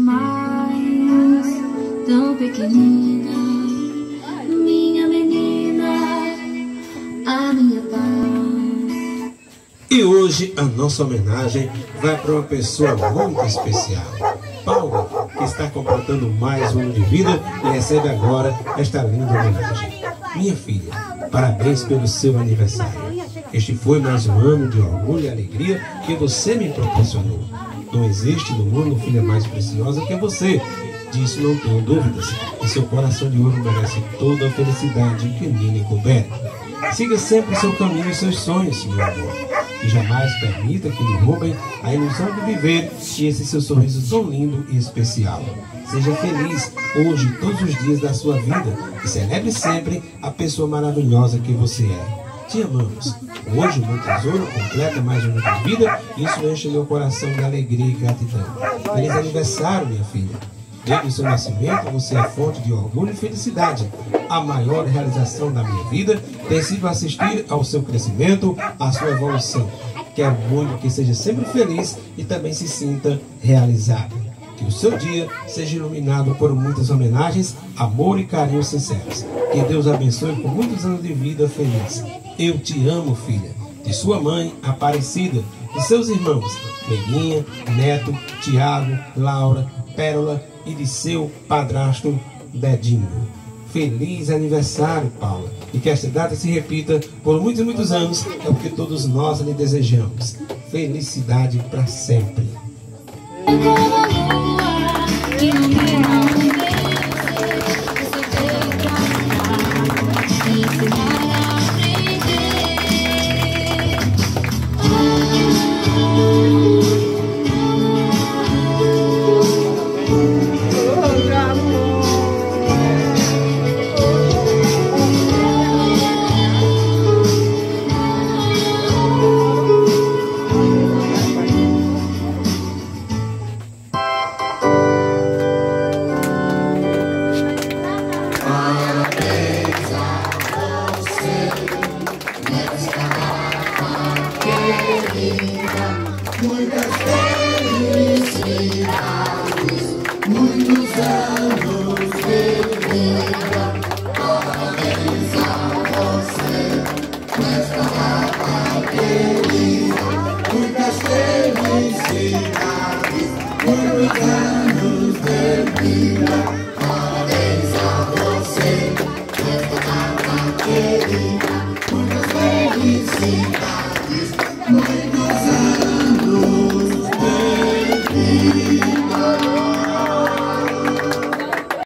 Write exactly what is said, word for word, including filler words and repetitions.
demais, tão pequenina, minha menina, a minha paz. E hoje a nossa homenagem vai para uma pessoa muito especial, Paula, que está completando mais um ano de vida e recebe agora esta linda homenagem. Minha filha, parabéns pelo seu aniversário. Este foi mais um ano de orgulho e alegria que você me proporcionou. Não existe no mundo filha mais preciosa que você. Disso não tenho dúvidas. E seu coração de ouro merece toda a felicidade que nele couber. Siga sempre seu caminho e seus sonhos, meu amor. E jamais permita que lhe roubem a ilusão de viver e esse seu sorriso tão lindo e especial. Seja feliz hoje e todos os dias da sua vida e celebre sempre a pessoa maravilhosa que você é. Te amamos. Hoje o meu tesouro completa mais um ano de vida e isso enche meu coração de alegria e gratidão. Feliz aniversário, minha filha. Desde o seu nascimento, você é fonte de orgulho e felicidade. A maior realização da minha vida tem sido assistir ao seu crescimento, à sua evolução. Quero muito que seja sempre feliz e também se sinta realizado. Que o seu dia seja iluminado por muitas homenagens, amor e carinho sinceros. Que Deus abençoe por muitos anos de vida feliz. Eu te amo, filha. De sua mãe, Aparecida, de seus irmãos, Neguinha, Neto, Tiago, Laura, Pérola e de seu padrasto, Dedinho. Feliz aniversário, Paula. E que esta data se repita por muitos e muitos anos, é o que todos nós lhe desejamos. Felicidade para sempre. Muitas felicidades, muitos anos de vida. Parabéns a você nesta data querida. Muitas felicidades, muitos anos de vida. Parabéns a você nesta data querida. Muitas felicidades, muitos anos de vida.